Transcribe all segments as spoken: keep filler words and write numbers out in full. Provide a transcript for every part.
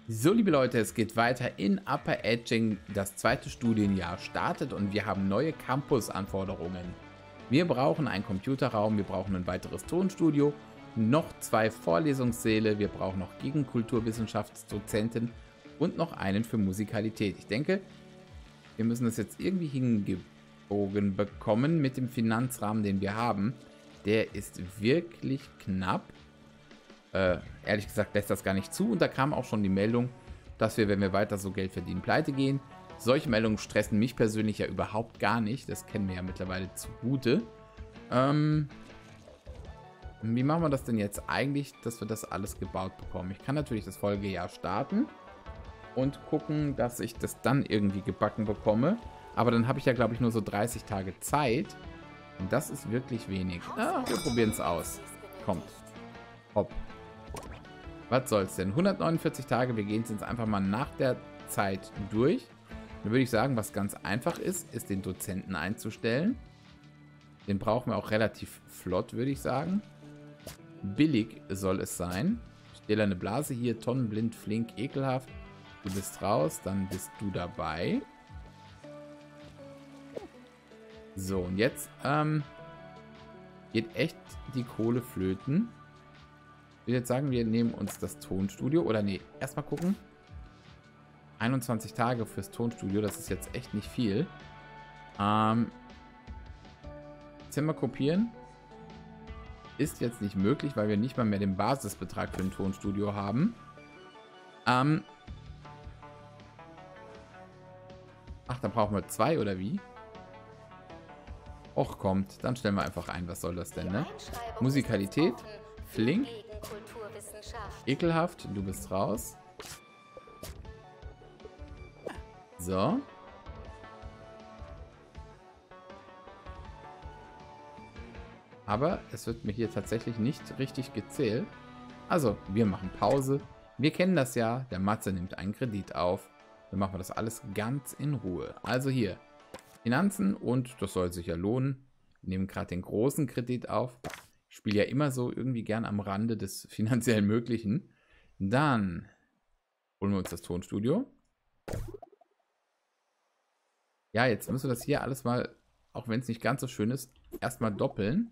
So, liebe Leute, es geht weiter in Upper Edging. Das zweite Studienjahr startet und wir haben neue Campus-Anforderungen. Wir brauchen einen Computerraum, wir brauchen ein weiteres Tonstudio, noch zwei Vorlesungssäle, wir brauchen noch Gegenkulturwissenschaftsdozenten und noch einen für Musikalität. Ich denke, wir müssen das jetzt irgendwie hingebogen bekommen mit dem Finanzrahmen, den wir haben. Der ist wirklich knapp. Äh, ehrlich gesagt lässt das gar nicht zu. Und da kam auch schon die Meldung, dass wir, wenn wir weiter so Geld verdienen, pleite gehen. Solche Meldungen stressen mich persönlich ja überhaupt gar nicht. Das kennen wir ja mittlerweile zugute. Ähm, wie machen wir das denn jetzt eigentlich, dass wir das alles gebaut bekommen? Ich kann natürlich das Folgejahr starten und gucken, dass ich das dann irgendwie gebacken bekomme. Aber dann habe ich ja, glaube ich, nur so dreißig Tage Zeit. Und das ist wirklich wenig. Ah, wir probieren es aus. Kommt. Hopp. Was soll's denn? hundertneunundvierzig Tage, wir gehen es jetzt einfach mal nach der Zeit durch. Dann würde ich sagen, was ganz einfach ist, ist den Dozenten einzustellen. Den brauchen wir auch relativ flott, würde ich sagen. Billig soll es sein. Stählerne Blase hier, tonnenblind, flink, ekelhaft. Du bist raus, dann bist du dabei. So, und jetzt ähm, geht echt die Kohle flöten. Ich würde jetzt sagen, wir nehmen uns das Tonstudio. Oder nee, erstmal gucken. einundzwanzig Tage fürs Tonstudio, das ist jetzt echt nicht viel. Ähm, Zimmer kopieren. Ist jetzt nicht möglich, weil wir nicht mal mehr den Basisbetrag für ein Tonstudio haben. Ähm, ach, da brauchen wir zwei, oder wie? Och, kommt. Dann stellen wir einfach ein. Was soll das denn, ne? Musikalität. Flink. Ekelhaft. Du bist raus. So. Aber es wird mir hier tatsächlich nicht richtig gezählt. Also, wir machen Pause. Wir kennen das ja. Der Matze nimmt einen Kredit auf. Dann machen wir das alles ganz in Ruhe. Also hier. Finanzen und das soll sich ja lohnen. Wir nehmen gerade den großen Kredit auf. Ich spiele ja immer so irgendwie gern am Rande des finanziell Möglichen. Dann holen wir uns das Tonstudio. Ja, jetzt müssen wir das hier alles mal, auch wenn es nicht ganz so schön ist, erstmal doppeln.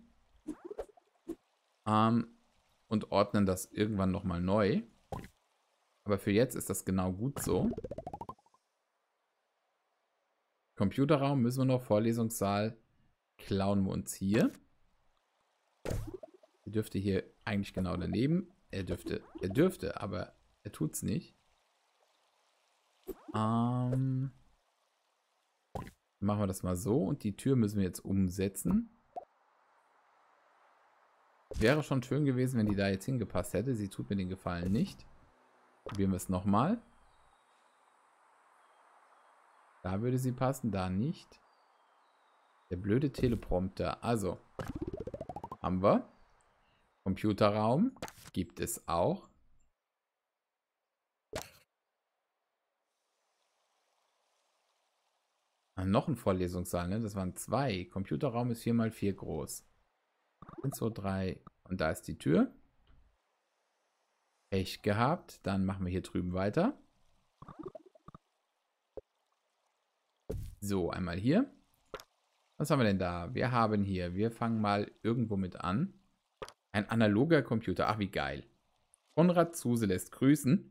Ähm, und ordnen das irgendwann nochmal neu. Aber für jetzt ist das genau gut so. Computerraum müssen wir noch, Vorlesungssaal klauen wir uns hier. Er dürfte hier eigentlich genau daneben. Er dürfte, er dürfte, aber er tut's nicht. Ähm, machen wir das mal so und die Tür müssen wir jetzt umsetzen. Wäre schon schön gewesen, wenn die da jetzt hingepasst hätte. Sie tut mir den Gefallen nicht. Probieren wir es nochmal. Da würde sie passen, da nicht. Der blöde Teleprompter. Also, haben wir. Computerraum gibt es auch. Ah, noch ein Vorlesungssaal, ne? Das waren zwei. Computerraum ist vier mal vier groß. eins, zwei, drei. Und da ist die Tür. Pech gehabt. Dann machen wir hier drüben weiter. So, einmal hier. Was haben wir denn da? Wir haben hier, wir fangen mal irgendwo mit an. Ein analoger Computer. Ach, wie geil. Konrad Zuse lässt grüßen.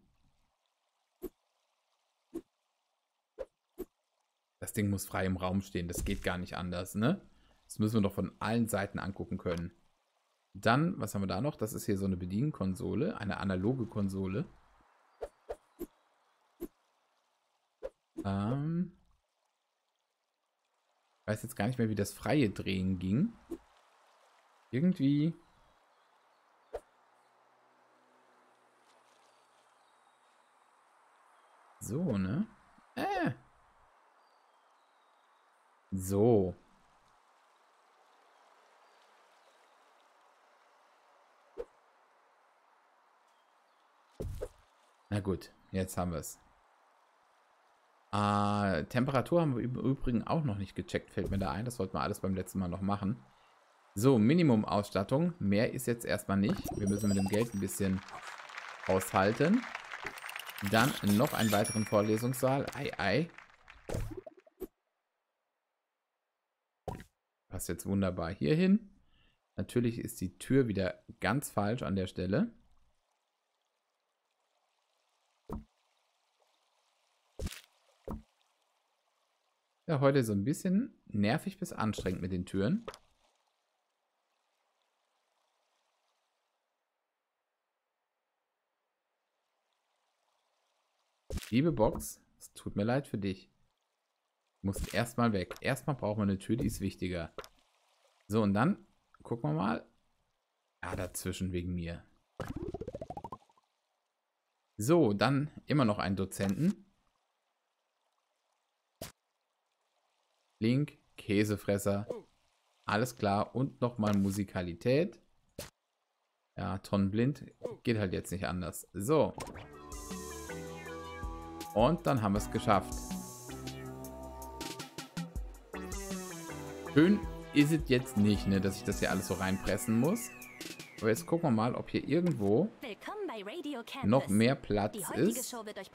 Das Ding muss frei im Raum stehen. Das geht gar nicht anders, ne? Das müssen wir doch von allen Seiten angucken können. Dann, was haben wir da noch? Das ist hier so eine Bedienkonsole. Eine analoge Konsole. Ähm... Ich weiß jetzt gar nicht mehr, wie das freie Drehen ging. Irgendwie. So, ne? Äh. So. Na gut, jetzt haben wir es. Äh, Temperatur haben wir im Übrigen auch noch nicht gecheckt, fällt mir da ein. Das wollten wir alles beim letzten Mal noch machen. So, Minimum-Ausstattung. Mehr ist jetzt erstmal nicht. Wir müssen mit dem Geld ein bisschen haushalten. Dann noch einen weiteren Vorlesungssaal. Ei, ei. Passt jetzt wunderbar hier hin. Natürlich ist die Tür wieder ganz falsch an der Stelle. Ja, heute so ein bisschen nervig bis anstrengend mit den Türen. Liebe Box, es tut mir leid für dich. Du musst erstmal weg. Erstmal brauchen wir eine Tür, die ist wichtiger. So, und dann gucken wir mal. Ah, dazwischen wegen mir. So, dann immer noch einen Dozenten. Link, Käsefresser. Alles klar. Und nochmal Musikalität. Ja, tonnenblind. Geht halt jetzt nicht anders. So. Und dann haben wir es geschafft. Schön ist es jetzt nicht, ne, dass ich das hier alles so reinpressen muss. Aber jetzt gucken wir mal, ob hier irgendwo noch mehr Platz ist.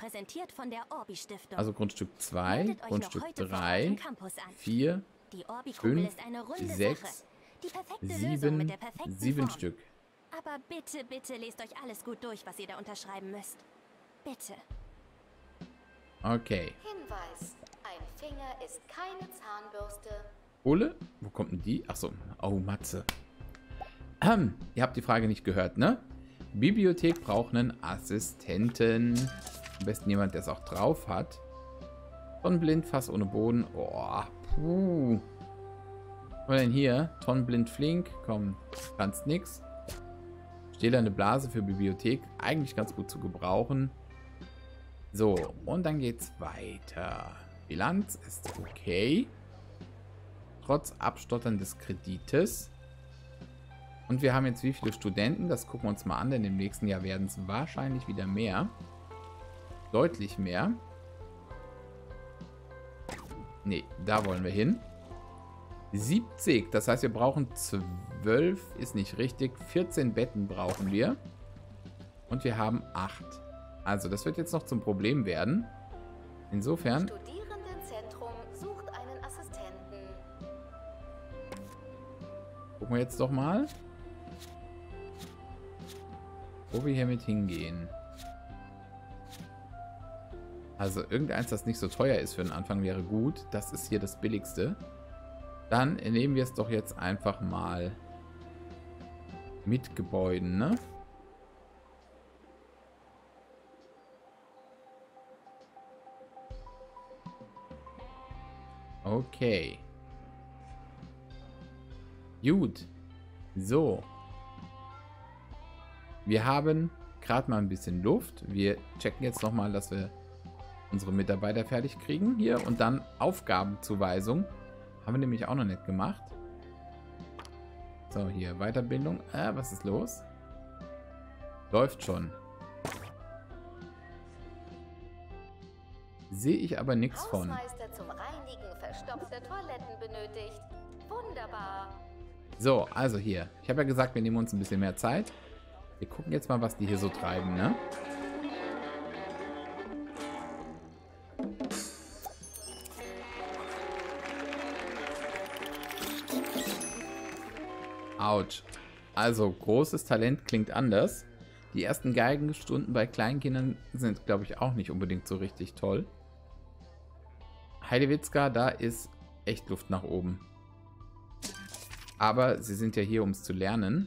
Also Grundstück zwei, Grundstück drei, vier, fünf, sechs, sieben, sieben Stück. Aber bitte, bitte lest euch alles gut durch, was ihr da unterschreiben müsst. Bitte. Okay. Hinweis: Ein Finger ist keine Zahnbürste. Ole? Wo kommt denn die? Achso. Oh, Matze. Ähm, ihr habt die Frage nicht gehört, ne? Bibliothek braucht einen Assistenten. Am besten jemand, der es auch drauf hat. Tonnenblind, Fass ohne Boden. Oh, puh. Was haben wir denn hier? Tonnenblind, flink. Komm, kannst nix. Stählerne Blase für Bibliothek. Eigentlich ganz gut zu gebrauchen. So, und dann geht's weiter. Bilanz ist okay. Trotz Abstottern des Kredites. Und wir haben jetzt wie viele Studenten? Das gucken wir uns mal an, denn im nächsten Jahr werden es wahrscheinlich wieder mehr. Deutlich mehr. Ne, da wollen wir hin. siebzig, das heißt, wir brauchen zwölf, ist nicht richtig. vierzehn Betten brauchen wir. Und wir haben acht. Also, das wird jetzt noch zum Problem werden. Insofern... Studierendenzentrum sucht einen Assistenten. Gucken wir jetzt doch mal, wo wir hier mit hingehen. Also irgendeins, das nicht so teuer ist für den Anfang, wäre gut. Das ist hier das billigste. Dann nehmen wir es doch jetzt einfach mal mit Gebäuden, ne? Okay. Gut. So. Wir haben gerade mal ein bisschen Luft. Wir checken jetzt nochmal, dass wir unsere Mitarbeiter fertig kriegen hier. Und dann Aufgabenzuweisung. Haben wir nämlich auch noch nicht gemacht. So, hier Weiterbildung. Äh, was ist los? Läuft schon. Sehe ich aber nichts von. Hausmeister zum Reinigen verstopfter Toiletten benötigt. Wunderbar. So, also hier. Ich habe ja gesagt, wir nehmen uns ein bisschen mehr Zeit. Wir gucken jetzt mal, was die hier so treiben, ne? Autsch. Also, großes Talent klingt anders. Die ersten Geigenstunden bei Kleinkindern sind, glaube ich, auch nicht unbedingt so richtig toll. Heidewitzka, da ist echt Luft nach oben. Aber sie sind ja hier, um es zu lernen.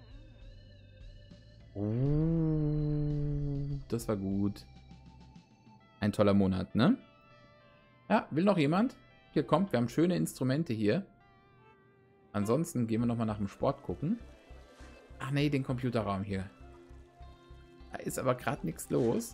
Oh, das war gut. Ein toller Monat, ne? Ja, will noch jemand? Hier kommt, wir haben schöne Instrumente hier. Ansonsten gehen wir nochmal nach dem Sport gucken. Ach nee, den Computerraum hier. Da ist aber gerade nichts los.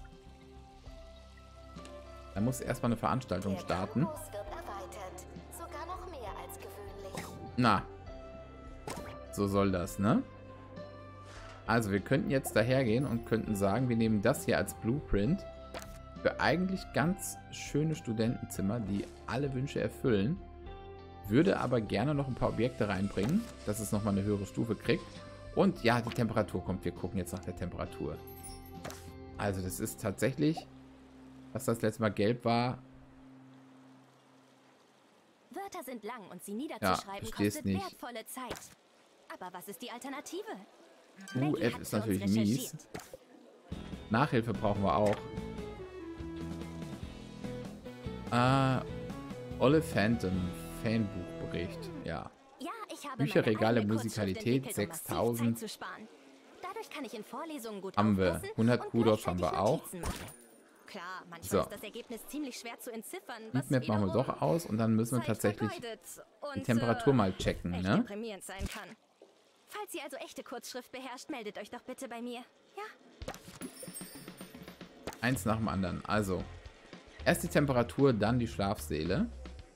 Da muss erstmal eine Veranstaltung starten. Der Campus wird erweitert. Sogar noch mehr als gewöhnlich. Na, so soll das, ne? Also wir könnten jetzt dahergehen und könnten sagen, wir nehmen das hier als Blueprint für eigentlich ganz schöne Studentenzimmer, die alle Wünsche erfüllen. Würde aber gerne noch ein paar Objekte reinbringen, dass es nochmal eine höhere Stufe kriegt. Und ja, die Temperatur kommt. Wir gucken jetzt nach der Temperatur. Also das ist tatsächlich, was das letzte Mal gelb war. Wörter sind lang und sie Ja, niederzuschreiben versteh's kostet nicht. wertvolle Zeit. Aber was ist die Alternative? U Maggie F hat ist für uns natürlich mies. recherchiert. Nachhilfe brauchen wir auch. Ah, Olle Phantom, Fanbuchbericht, ja. Ja, ich habe Bücherregale, meine eigene Kurzschrift Musikalität, entwickelt, um massiv sechstausend. Zeit zu sparen. Dadurch kann ich in Vorlesungen gut Haben wir. aufpassen hundert und Kudos haben wir gleichzeitig auch. Notizen machen. Klar, manchmal So. ist das Ergebnis ziemlich schwer zu entziffern, was Heatmap machen wir wiederum doch aus und dann müssen wir Zeit tatsächlich vergeudet die und, Temperatur äh, mal checken, echt ne? deprimierend sein kann. Falls ihr also echte Kurzschrift beherrscht, meldet euch doch bitte bei mir. Ja? Eins nach dem anderen. Also, erst die Temperatur, dann die Schlafsäle.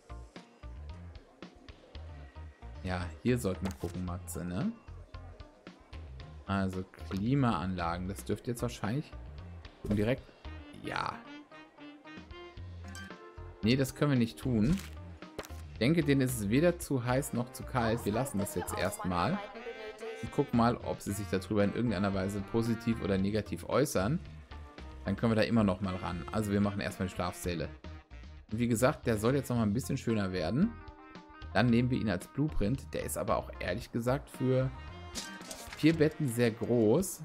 Ja, hier sollten wir gucken, Matze, ne? Also, Klimaanlagen. Das dürfte jetzt wahrscheinlich direkt... Ja. Nee, das können wir nicht tun. Ich denke, denen ist es weder zu heiß noch zu kalt. Wir lassen das jetzt erstmal. Und gucken mal, ob sie sich darüber in irgendeiner Weise positiv oder negativ äußern. Dann können wir da immer noch mal ran. Also wir machen erstmal die Schlafsäle. Und wie gesagt, der soll jetzt noch mal ein bisschen schöner werden. Dann nehmen wir ihn als Blueprint. Der ist aber auch ehrlich gesagt für vier Betten sehr groß.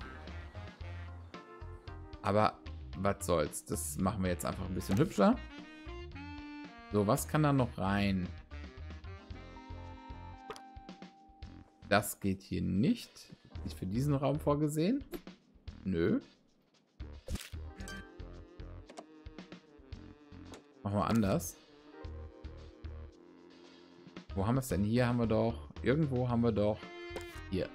Aber was soll's. Das machen wir jetzt einfach ein bisschen hübscher. So, was kann da noch rein? Das geht hier nicht. Nicht für diesen Raum vorgesehen. Nö. Machen wir anders. Wo haben wir es denn? Hier haben wir doch... Irgendwo haben wir doch... Hier.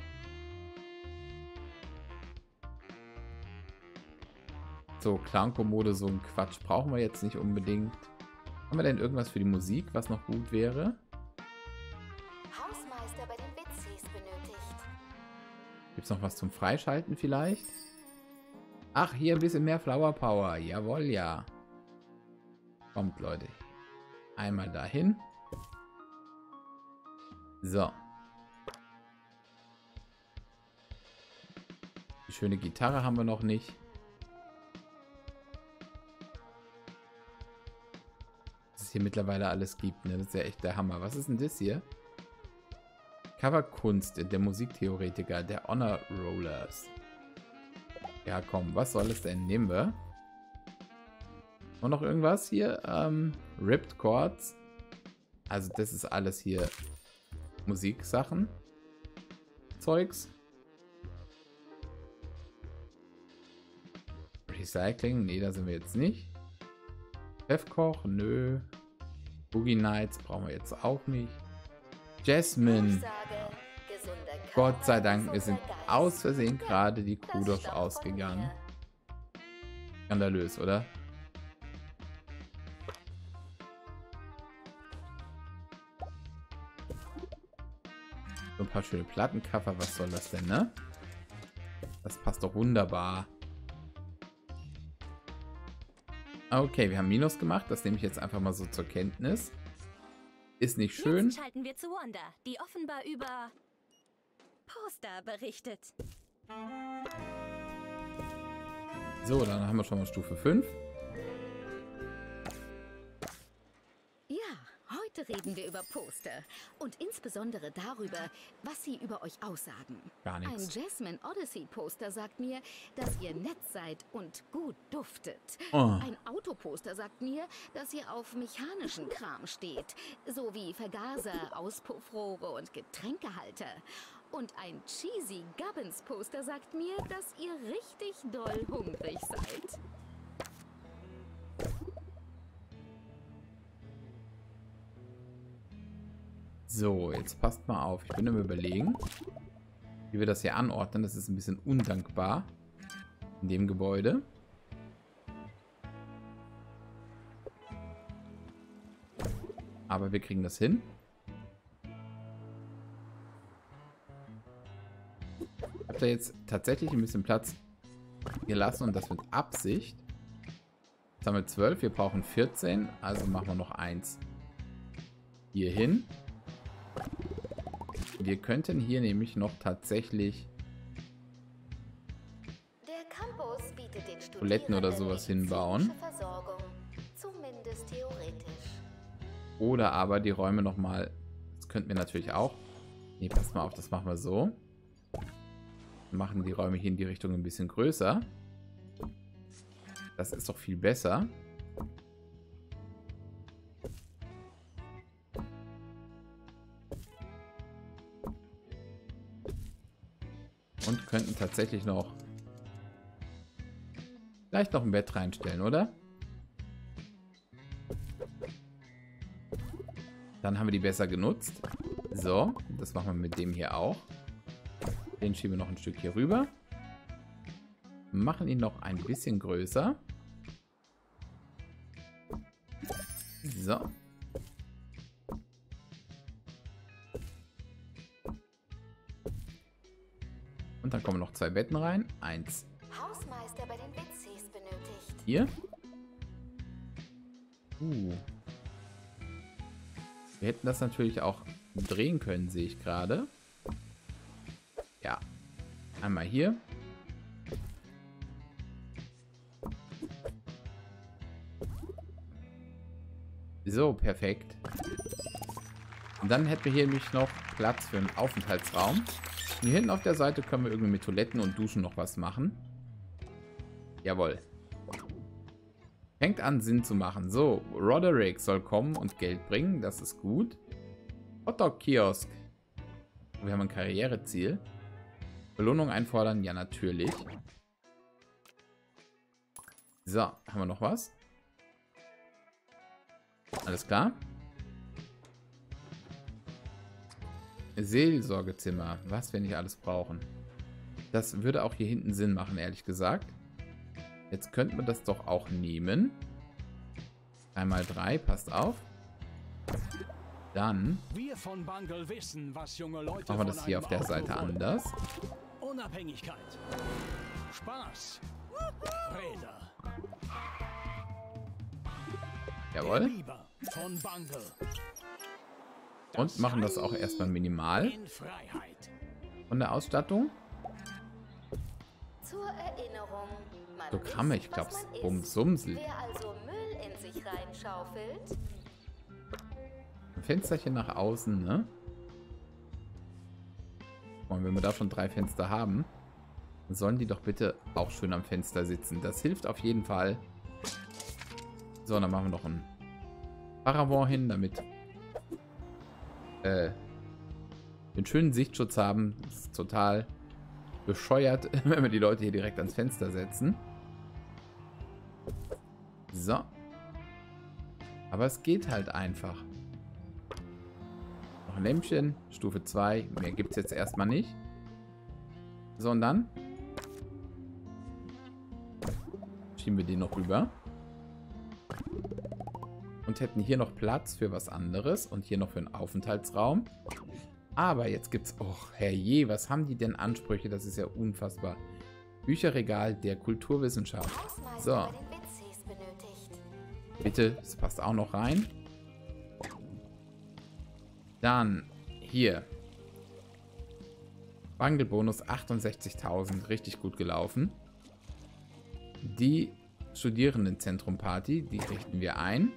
So, Clown-Kommode, so ein Quatsch brauchen wir jetzt nicht unbedingt. Haben wir denn irgendwas für die Musik, was noch gut wäre? Hausmeister bei den Witzis benötigt. Gibt es noch was zum Freischalten vielleicht? Ach, hier ein bisschen mehr Flower Power. Jawohl, ja. Kommt, Leute. Einmal dahin. So. Die schöne Gitarre haben wir noch nicht. Was es hier mittlerweile alles gibt, ne? Das ist ja echt der Hammer. Was ist denn das hier? Coverkunst, der Musiktheoretiker, der Honor Rollers. Ja, komm, was soll es denn? Nehmen wir. Und noch irgendwas hier? Ähm, Ripped Chords. Also das ist alles hier Musiksachen. Zeugs. Recycling, nee, da sind wir jetzt nicht. Chefkoch, nö. Boogie Nights brauchen wir jetzt auch nicht. Jasmine. Gott sei Dank, mir sind aus Versehen gerade die Kudos ausgegangen. Skandalös, oder? So ein paar schöne Plattencover, was soll das denn, ne? Das passt doch wunderbar. Okay, wir haben Minus gemacht, das nehme ich jetzt einfach mal so zur Kenntnis. Ist nicht schön. Jetzt schalten wir zu Wanda, die offenbar über Poster berichtet. So, dann haben wir schon mal Stufe fünf. Ja, heute reden wir über Poster und insbesondere darüber, was sie über euch aussagen. Gar Ein nichts. Jasmine Odyssey Poster sagt mir, dass ihr nett seid und gut duftet. Oh. Ein Autoposter sagt mir, dass ihr auf mechanischen Kram steht, so wie Vergaser, Auspuffrohre und Getränkehalter. Und ein cheesy Gubbins Poster sagt mir, dass ihr richtig doll hungrig seid. So, jetzt passt mal auf. Ich bin am Überlegen, wie wir das hier anordnen. Das ist ein bisschen undankbar in dem Gebäude. Aber wir kriegen das hin. Ich habe da jetzt tatsächlich ein bisschen Platz gelassen und das mit Absicht. Jetzt haben wir zwölf, wir brauchen vierzehn, also machen wir noch eins hier hin. Wir könnten hier nämlich noch tatsächlich... Der Campus bietet den Toiletten oder sowas hinbauen. Versorgung. Zumindest theoretisch. Oder aber die Räume nochmal. Das könnten wir natürlich auch. Ne, passt mal auf, das machen wir so. Wir machen die Räume hier in die Richtung ein bisschen größer. Das ist doch viel besser. Und könnten tatsächlich noch vielleicht noch ein Bett reinstellen, oder? Dann haben wir die besser genutzt. So, das machen wir mit dem hier auch. Den schieben wir noch ein Stück hier rüber. Machen ihn noch ein bisschen größer. So. Und dann kommen noch zwei Betten rein. Eins Hausmeister bei den W Cs benötigt. hier. Uh. Wir hätten das natürlich auch drehen können, sehe ich gerade. Ja. Einmal hier. So, perfekt. Und dann hätten wir hier nämlich noch Platz für einen Aufenthaltsraum. Und hier hinten auf der Seite können wir irgendwie mit Toiletten und Duschen noch was machen. Jawohl. Fängt an, Sinn zu machen. So, Roderick soll kommen und Geld bringen. Das ist gut. Hotdog-Kiosk. Wir haben ein Karriereziel. Belohnung einfordern? Ja, natürlich. So, haben wir noch was? Alles klar. Seelsorgezimmer. Was wir nicht alles brauchen. Das würde auch hier hinten Sinn machen, ehrlich gesagt. Jetzt könnten wir das doch auch nehmen. Einmal drei, passt auf. Dann Wir von Bungle wissen, was junge Leute machen wir das von hier einem auf der Auto Seite wollen. anders. Unabhängigkeit. Spaß. Räder. Jawohl. Lieber von Bungle. Und machen das auch erstmal minimal. In Freiheit. Von der Ausstattung. Zur Erinnerung. Man So Kramme, isst, ich glaube, was man isst. Bumsumsel. Wer also Müll in sich reinschaufelt, Ein Fensterchen nach außen, ne? Und wenn wir da schon drei Fenster haben, dann sollen die doch bitte auch schön am Fenster sitzen. Das hilft auf jeden Fall. So, dann machen wir noch ein Paravent hin, damit äh, wir einen schönen Sichtschutz haben. Das ist total bescheuert, wenn wir die Leute hier direkt ans Fenster setzen. So. Aber es geht halt einfach. Noch ein Lämpchen, Stufe zwei. Mehr gibt es jetzt erstmal nicht. So, und dann schieben wir den noch rüber. Und hätten hier noch Platz für was anderes. Und hier noch für einen Aufenthaltsraum. Aber jetzt gibt's... Oh, herrje, was haben die denn Ansprüche? Das ist ja unfassbar. Bücherregal der Kulturwissenschaft. So. Hausmeister bei den W Cs benötigt. Bitte, das passt auch noch rein. Dann hier. Bungle-Bonus achtundsechzigtausend. Richtig gut gelaufen. Die Studierendenzentrum-Party, die richten wir ein.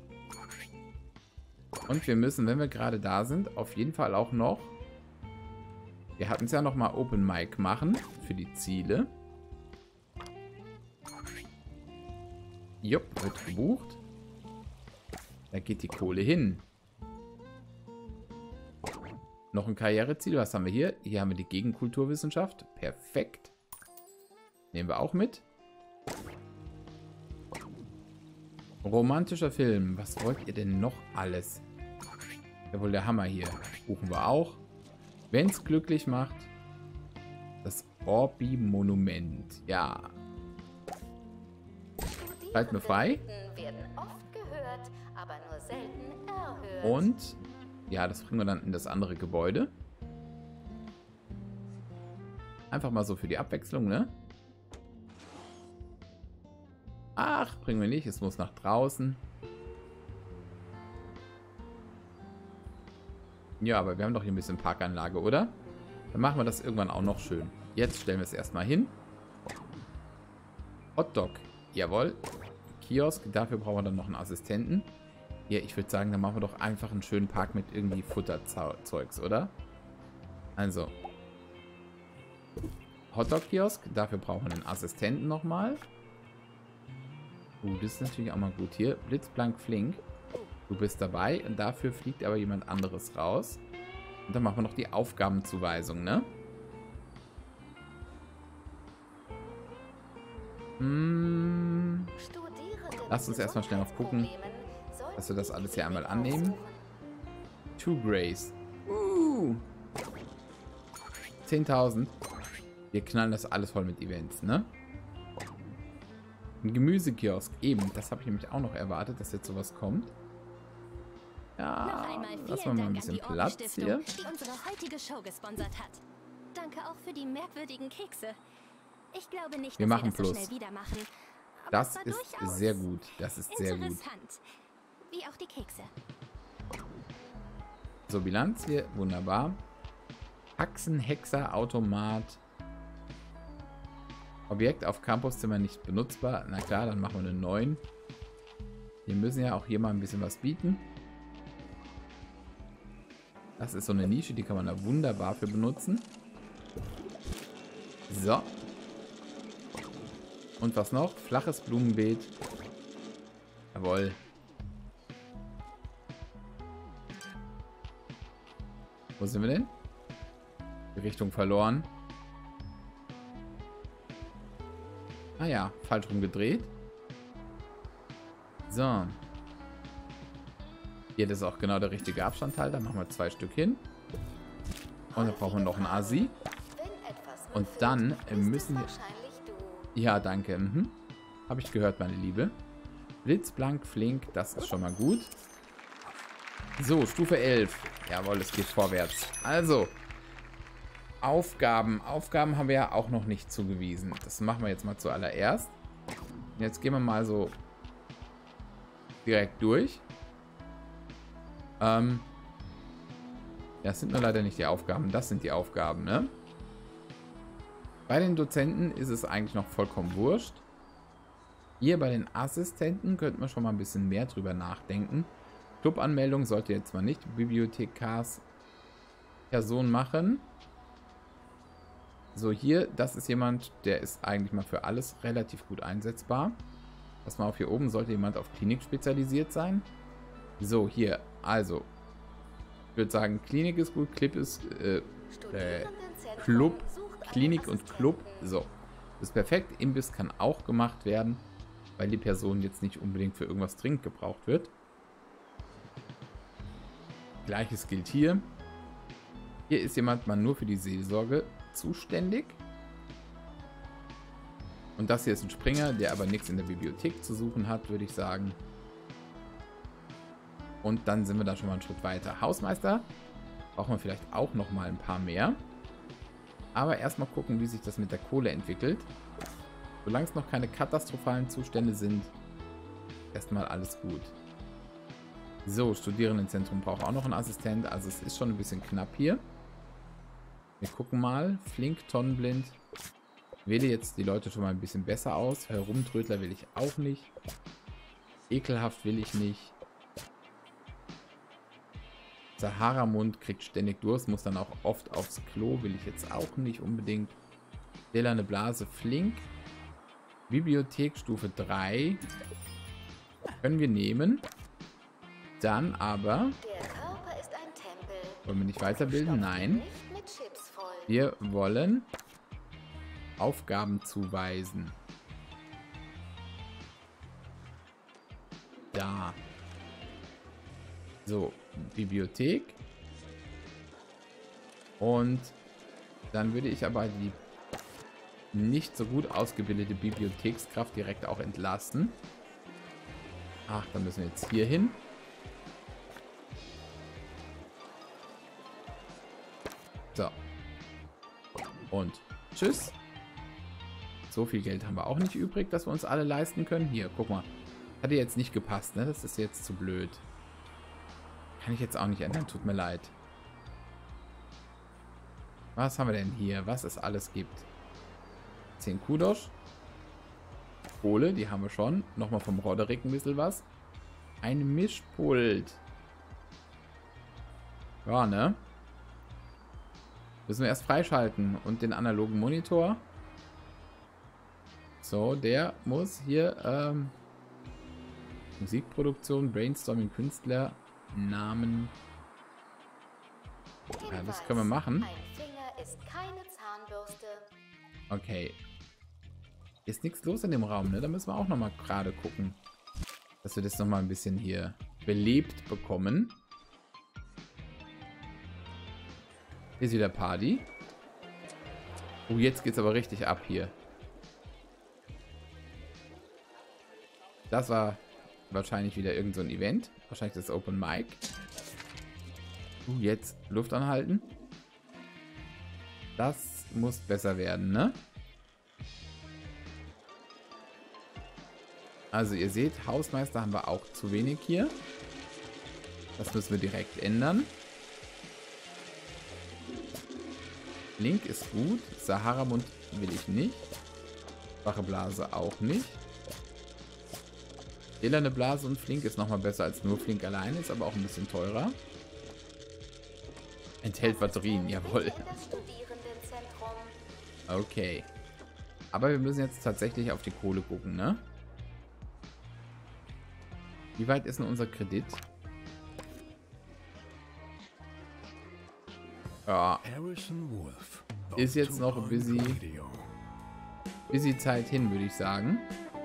Und wir müssen, wenn wir gerade da sind, auf jeden Fall auch noch... Wir hatten es ja noch mal Open Mic machen für die Ziele. Jupp, wird gebucht. Da geht die Kohle hin. Noch ein Karriereziel. Was haben wir hier? Hier haben wir die Gegenkulturwissenschaft. Perfekt. Nehmen wir auch mit. Romantischer Film. Was wollt ihr denn noch alles? Ja, wohl der Hammer hier. Buchen wir auch. Wenn es glücklich macht. Das Orbi-Monument. Ja. Halt mir frei. Werden oft gehört, aber nur selten erhört. Und ja, das bringen wir dann in das andere Gebäude. Einfach mal so für die Abwechslung, ne? Ach, bringen wir nicht. Es muss nach draußen. Ja, aber wir haben doch hier ein bisschen Parkanlage, oder? Dann machen wir das irgendwann auch noch schön. Jetzt stellen wir es erstmal hin. Hotdog. Jawohl. Kiosk. Dafür brauchen wir dann noch einen Assistenten. Ja, ich würde sagen, dann machen wir doch einfach einen schönen Park mit irgendwie Futterzeugs, oder? Also. Hotdog-Kiosk. Dafür brauchen wir einen Assistenten nochmal. Uh, das ist natürlich auch mal gut. Hier, blitzblank flink. Du bist dabei und dafür fliegt aber jemand anderes raus. Und dann machen wir noch die Aufgabenzuweisung, ne? Hm. Lass uns erstmal schnell noch gucken, dass wir das alles hier einmal annehmen. Two Grays. Uh. zehntausend. Wir knallen das alles voll mit Events, ne? Ein Gemüsekiosk. Eben, das habe ich nämlich auch noch erwartet, dass jetzt sowas kommt. Ja, lassen wir mal ein bisschen Platz hier. Die unsere heutige Show gesponsert hat. Danke auch für die merkwürdigen Kekse. Ich glaube nicht, Wir dass machen wir das so Plus. schnell wieder machen. Aber Das es war ist durchaus sehr gut. Das ist sehr gut. interessant. Wie auch die Kekse. So, Bilanz hier. Wunderbar. Haxenhexer Automat. Objekt auf Campuszimmer nicht benutzbar. Na klar, dann machen wir einen neuen. Wir müssen ja auch hier mal ein bisschen was bieten. Das ist so eine Nische, die kann man da wunderbar für benutzen. So. Und was noch? Flaches Blumenbeet. Jawohl. Wo sind wir denn? Die Richtung verloren. Ah ja, falsch rum gedreht. So. Hier, das ist auch genau der richtige Abstandteil. Da machen wir zwei Stück hin. Und dann brauchen wir noch ein Asi. Und dann müssen wir... Ja, danke. Mhm. Habe ich gehört, meine Liebe. Blitzblank, flink, das ist schon mal gut. So, Stufe elf. Jawohl, es geht vorwärts. Also, Aufgaben. Aufgaben haben wir ja auch noch nicht zugewiesen. Das machen wir jetzt mal zuallererst. Jetzt gehen wir mal so direkt durch. Ähm, das sind nur leider nicht die Aufgaben. Das sind die Aufgaben, ne? Bei den Dozenten ist es eigentlich noch vollkommen wurscht. Hier bei den Assistenten könnte man schon mal ein bisschen mehr drüber nachdenken. Clubanmeldung sollte jetzt mal nicht Bibliothekars Person machen. So, hier, das ist jemand, der ist eigentlich mal für alles relativ gut einsetzbar. Pass mal auf, hier oben sollte jemand auf Klinik spezialisiert sein. So, hier, also. Ich würde sagen, Klinik ist gut, Clip ist, äh, äh, Club, Klinik und Club. So, das ist perfekt. Imbiss kann auch gemacht werden, weil die Person jetzt nicht unbedingt für irgendwas dringend gebraucht wird. Gleiches gilt hier. Hier ist jemand mal nur für die Seelsorge zuständig. Und das hier ist ein Springer, der aber nichts in der Bibliothek zu suchen hat, würde ich sagen. Und dann sind wir da schon mal einen Schritt weiter. Hausmeister brauchen wir vielleicht auch noch mal ein paar mehr. Aber erstmal gucken, wie sich das mit der Kohle entwickelt. Solange es noch keine katastrophalen Zustände sind, erstmal alles gut. So, Studierendenzentrum braucht auch noch einen Assistent. Also es ist schon ein bisschen knapp hier. Wir gucken mal. Flink, Tonnenblind. Wähle jetzt die Leute schon mal ein bisschen besser aus. Herumtrödler will ich auch nicht. Ekelhaft will ich nicht. Sahara-Mund kriegt ständig Durst, muss dann auch oft aufs Klo. Will ich jetzt auch nicht unbedingt. Stählerne Blase, flink. Bibliothek Stufe drei. Können wir nehmen. Dann aber... Der Körper ist ein Tempel. Wollen wir nicht weiterbilden? Nein. Nicht mit Chips voll. Wir wollen Aufgaben zuweisen. Da. So, Bibliothek. Und dann würde ich aber die nicht so gut ausgebildete Bibliothekskraft direkt auch entlasten. Ach, dann müssen wir jetzt hier hin. So. Und tschüss. So viel Geld haben wir auch nicht übrig, dass wir uns alle leisten können. Hier, guck mal. Hat dir jetzt nicht gepasst, ne? Das ist jetzt zu blöd. Kann ich jetzt auch nicht ändern, tut mir leid. Was haben wir denn hier? Was es alles gibt. zehn Kudosh. Kohle, die haben wir schon. Nochmal vom Roderick ein bisschen was. Ein Mischpult. Ja, ne? Müssen wir erst freischalten. Und den analogen Monitor. So, der muss hier ähm, Musikproduktion, Brainstorming, Künstler, Namen. Ja, das können wir machen. Ein Finger ist keine Zahnbürste. Okay. Ist nichts los in dem Raum, ne? Da müssen wir auch nochmal gerade gucken. Dass wir das nochmal ein bisschen hier belebt bekommen. Hier ist wieder Party. Oh, jetzt geht's aber richtig ab hier. Das war wahrscheinlich wieder irgend so ein Event. Wahrscheinlich das Open Mic. Uh, jetzt Luft anhalten. Das muss besser werden, ne? Also ihr seht, Hausmeister haben wir auch zu wenig hier. Das müssen wir direkt ändern. Link ist gut. Sahara-Mund will ich nicht. Schwache Blase auch nicht. Elerne Blase und Flink ist nochmal besser als nur Flink alleine. Ist aber auch ein bisschen teurer. Enthält Batterien, jawohl. Okay. Aber wir müssen jetzt tatsächlich auf die Kohle gucken, ne? Wie weit ist denn unser Kredit? Ja. Ist jetzt noch ein busy, busy Zeit hin, würde ich sagen.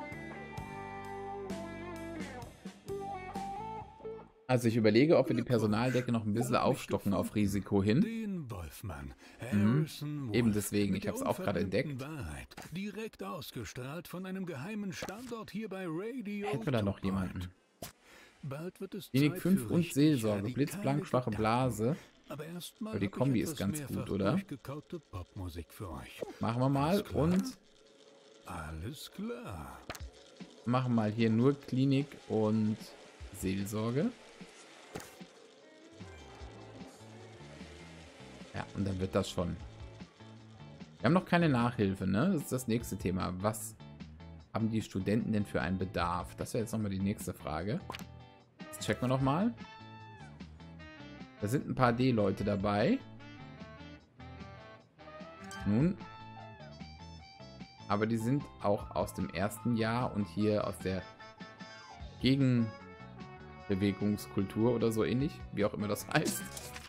Also ich überlege, ob wir die Personaldecke noch ein bisschen aufstocken auf Risiko hin. Mhm. Eben deswegen, ich habe es auch gerade entdeckt. Direkt ausgestrahlt von einem geheimen Standort hier bei Radio. Hätten wir da noch jemanden? Bald wird es Wenig fünf und Seelsorge, blitzblank, schwache Blase. Aber, aber die Kombi ist ganz gut, oder? Für euch. Machen wir mal und alles klar. Machen mal hier nur Klinik und Seelsorge. Ja, und dann wird das schon. Wir haben noch keine Nachhilfe, ne? Das ist das nächste Thema. Was haben die Studenten denn für einen Bedarf? Das wäre jetzt nochmal die nächste Frage. Das checken wir nochmal. Da sind ein paar D-Leute dabei. Nun. Aber die sind auch aus dem ersten Jahr und hier aus der Gegenbewegungskultur oder so ähnlich. Wie auch immer das heißt.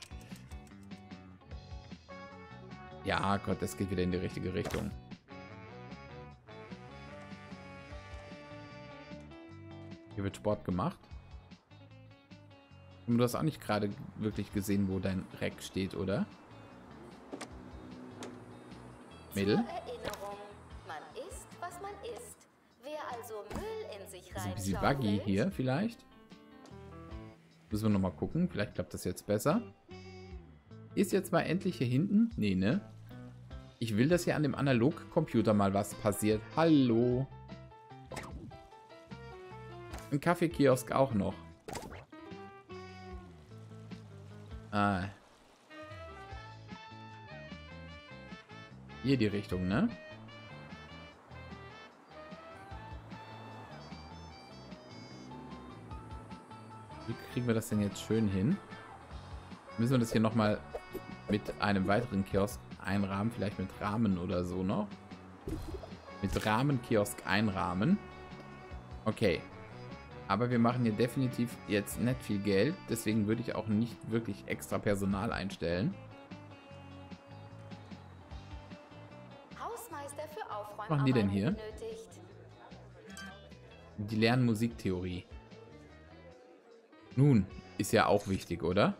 Ja, Gott, das geht wieder in die richtige Richtung. Hier wird Sport gemacht. Und du hast auch nicht gerade wirklich gesehen, wo dein Rack steht, oder? Mädel? Zur Erinnerung, man isst, was man isst. Wer also Müll in sich Das ist ein bisschen reinschauen buggy will, hier, vielleicht. Müssen wir nochmal gucken. Vielleicht klappt das jetzt besser. Ist jetzt mal endlich hier hinten? Nee, ne? Ich will, dass hier an dem Analogcomputer mal was passiert. Hallo. Ein Kaffeekiosk auch noch. Ah. Hier die Richtung, ne? Wie kriegen wir das denn jetzt schön hin? Müssen wir das hier nochmal mit einem weiteren Kiosk einrahmen? Vielleicht mit Rahmen oder so noch? Mit Rahmenkiosk einrahmen. Okay. Aber wir machen hier definitiv jetzt nicht viel Geld. Deswegen würde ich auch nicht wirklich extra Personal einstellen. Hausmeister für Was machen die denn hier? benötigt. Die lernen Musiktheorie. Nun, ist ja auch wichtig, oder?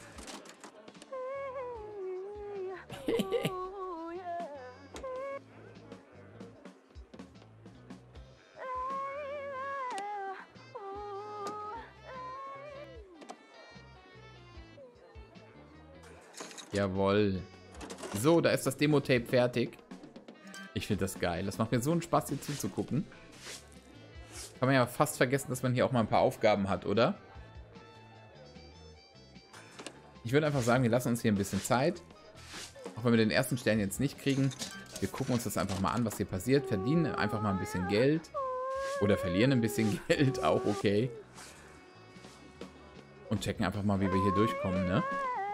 Jawohl. So, da ist das Demo-Tape fertig. Ich finde das geil. Das macht mir so einen Spaß, hier zuzugucken. Kann man ja fast vergessen, dass man hier auch mal ein paar Aufgaben hat, oder? Ich würde einfach sagen, wir lassen uns hier ein bisschen Zeit. Auch wenn wir den ersten Stern jetzt nicht kriegen. Wir gucken uns das einfach mal an, was hier passiert. Verdienen einfach mal ein bisschen Geld. Oder verlieren ein bisschen Geld, auch okay. Und checken einfach mal, wie wir hier durchkommen, ne?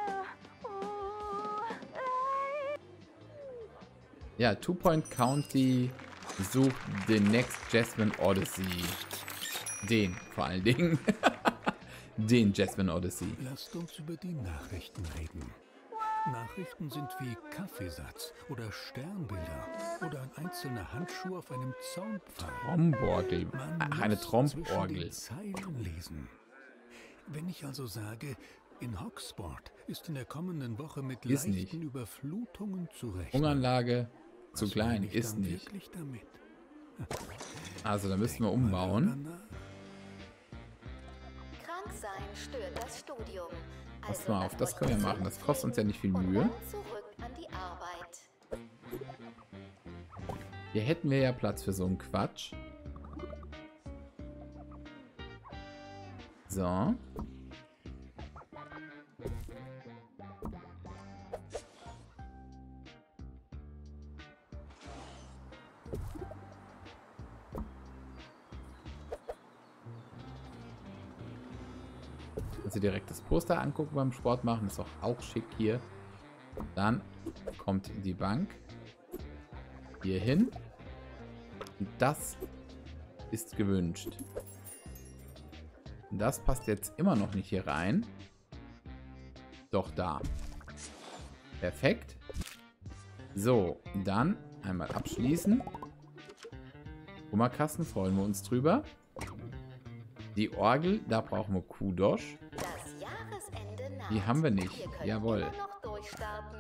Ja, Two Point County sucht den Next Jasmine Odyssey. Den, vor allen Dingen. Den Jasmine Odyssey. Lasst uns über die Nachrichten reden. Nachrichten sind wie Kaffeesatz oder Sternbilder oder ein einzelner Handschuh auf einem Zaunpfahl. Tromborgel. Ach, eine Tromborgel. Zeilen lesen. Wenn ich also sage, in Hoxport ist in der kommenden Woche mit Ist leichten nicht. Überflutungen zu rechnen. Hungeranlage zu Was klein, meine ich ist dann nicht. wirklich damit? Also da müssen wir Denk mal umbauen. darüber nach. Krank sein stört das Studium. Pass Also mal auf, lasst das euch können wir gesund machen. Das kostet uns ja nicht viel und Mühe. dann zurück an die Arbeit. Hier hätten wir ja Platz für so einen Quatsch. So. Also direkt das Poster angucken beim Sport machen, ist auch, auch schick hier. Dann kommt die Bank hier hin. Und das ist gewünscht. Das passt jetzt immer noch nicht hier rein. Doch da. Perfekt. So, dann einmal abschließen. Hummerkasten, freuen wir uns drüber. Die Orgel, da brauchen wir Kudosh. Das Jahresende naht. Die haben wir nicht. Ihr könnt Jawohl. immer noch durchstarten.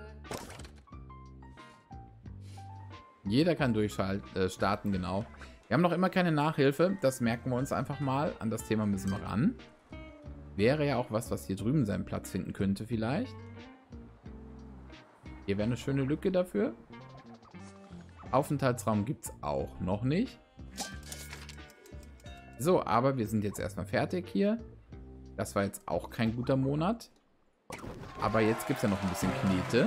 Jeder kann durchstarten, genau. Wir haben noch immer keine Nachhilfe. Das merken wir uns einfach mal. An das Thema müssen wir ran. Wäre ja auch was, was hier drüben seinen Platz finden könnte vielleicht. Hier wäre eine schöne Lücke dafür. Aufenthaltsraum gibt es auch noch nicht. So, aber wir sind jetzt erstmal fertig hier. Das war jetzt auch kein guter Monat. Aber jetzt gibt es ja noch ein bisschen Knete.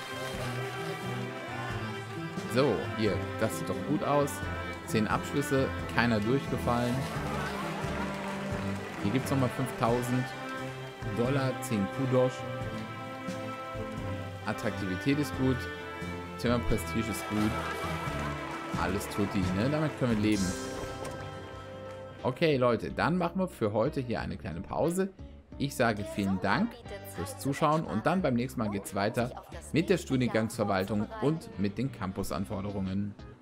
So, hier, das sieht doch gut aus. zehn Abschlüsse, keiner durchgefallen. Hier gibt es nochmal fünftausend Dollar, zehn Kudosh. Attraktivität ist gut. Zimmerprestige ist gut. Alles tutti, ne? Damit können wir leben. Okay, Leute, dann machen wir für heute hier eine kleine Pause. Ich sage vielen Dank fürs Zuschauen und dann beim nächsten Mal geht es weiter mit der Studiengangsverwaltung und mit den Campusanforderungen.